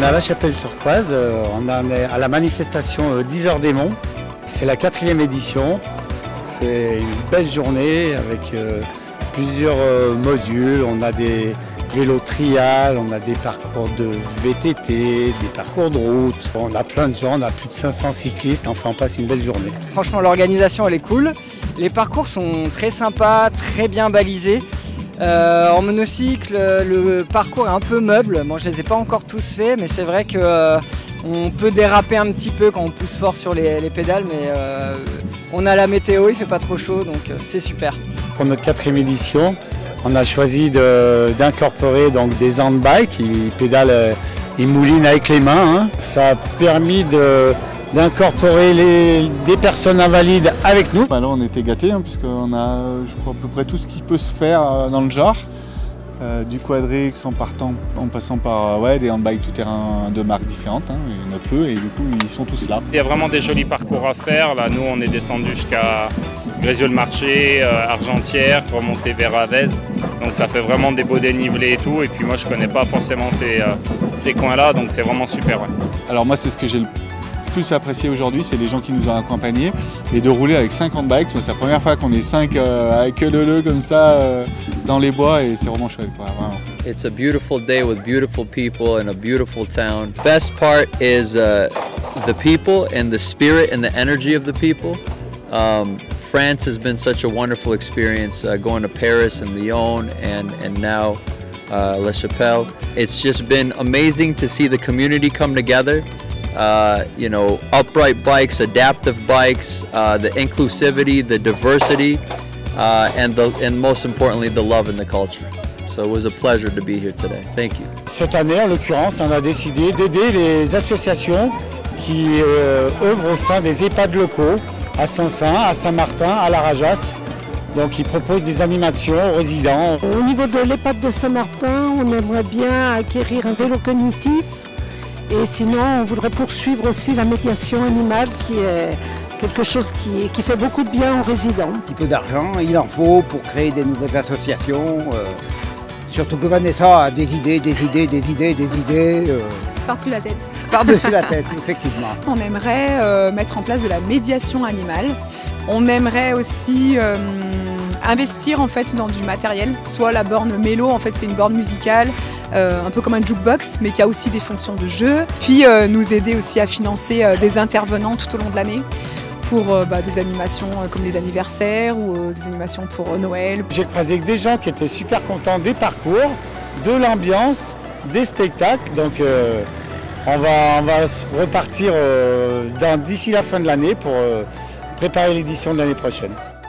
est à La Chapelle-sur-Coise, on est à la manifestation 10 heures des Monts. C'est la 4e édition. C'est une belle journée avec plusieurs modules. On a des vélos trial, on a des parcours de VTT, des parcours de route. On a plein de gens, on a plus de 500 cyclistes, enfin on passe une belle journée. Franchement, l'organisation elle est cool. Les parcours sont très sympas, très bien balisés. En monocycle, le parcours est un peu meuble. Bon, je ne les ai pas encore tous faits, mais c'est vrai qu'on peut déraper un petit peu quand on pousse fort sur les pédales, mais on a la météo, il ne fait pas trop chaud, donc c'est super. Pour notre 4e édition, on a choisi d'incorporer donc des handbikes qui pédalent, ils moulinent avec les mains. Hein. Ça a permis d'incorporer des personnes invalides avec nous. Là on était gâtés puisqu'on a je crois à peu près tout ce qui peut se faire dans le genre. Du quadrix en passant par des handbikes tout-terrain de marques différentes, hein, il y en a peu et du coup ils sont tous là. Il y a vraiment des jolis parcours à faire. Là nous on est descendu jusqu'à Grézieux-le-Marché, Argentière, remonté vers Avez. Donc ça fait vraiment des beaux dénivelés et tout. Et puis moi je connais pas forcément ces coins-là, donc c'est vraiment super. Ouais. Alors moi c'est ce que j'ai le plus apprécié aujourd'hui, c'est les gens qui nous ont accompagnés et de rouler avec 50 bikes. C'est la première fois qu'on est 5 avec le comme ça dans les bois et c'est vraiment chouette quoi, vraiment. It's a beautiful day with beautiful people in a beautiful town. Best part is the people and the spirit and the energy of the people. France has been such a wonderful experience going to Paris and Lyon and now La Chapelle. It's just been amazing to see the community come together. Upright bikes, adaptive bikes, the inclusivity, the diversity, and most importantly, the love and the culture. So it was a pleasure to be here today. Thank you. Cette année, en l'occurrence, on a décidé d'aider les associations qui œuvrent au sein des EHPAD locaux à Saint-Saëns, à Saint-Martin, à La Rajasse. Donc ils proposent des animations aux résidents. Au niveau de l'EHPAD de Saint-Martin, on aimerait bien acquérir un vélo cognitif. Et sinon, on voudrait poursuivre aussi la médiation animale qui est quelque chose qui fait beaucoup de bien aux résidents. Un petit peu d'argent, il en faut pour créer des nouvelles associations. Surtout que Vanessa a des idées. Par-dessus la tête. Par-dessus la tête, effectivement. On aimerait mettre en place de la médiation animale. On aimerait aussi investir en fait dans du matériel, soit la borne Mélo, en fait c'est une borne musicale, un peu comme un jukebox, mais qui a aussi des fonctions de jeu. Puis nous aider aussi à financer des intervenants tout au long de l'année pour des animations comme les anniversaires ou des animations pour Noël. J'ai croisé des gens qui étaient super contents des parcours, de l'ambiance, des spectacles. Donc on va repartir d'ici la fin de l'année pour préparer l'édition de l'année prochaine.